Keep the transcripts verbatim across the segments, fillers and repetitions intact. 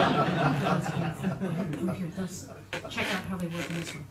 Oh, here, those, check out how they work in this one.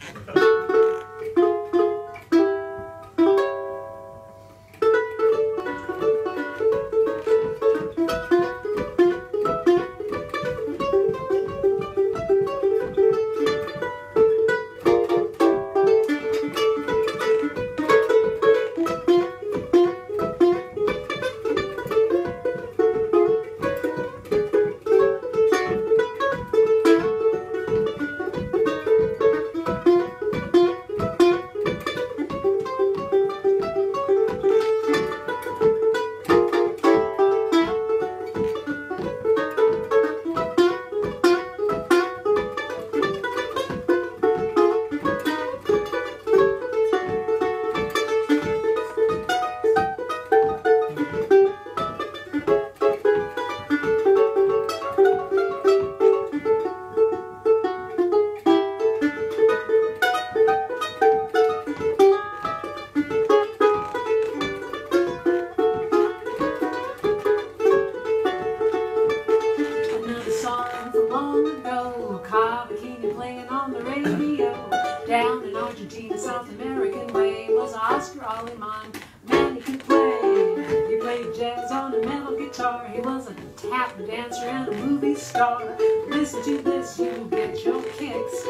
Down in Argentina, South American way was Oscar Aleman. Man, he could play. He played jazz on a metal guitar. He was a tap dancer and a movie star. Listen to this, you get your kicks.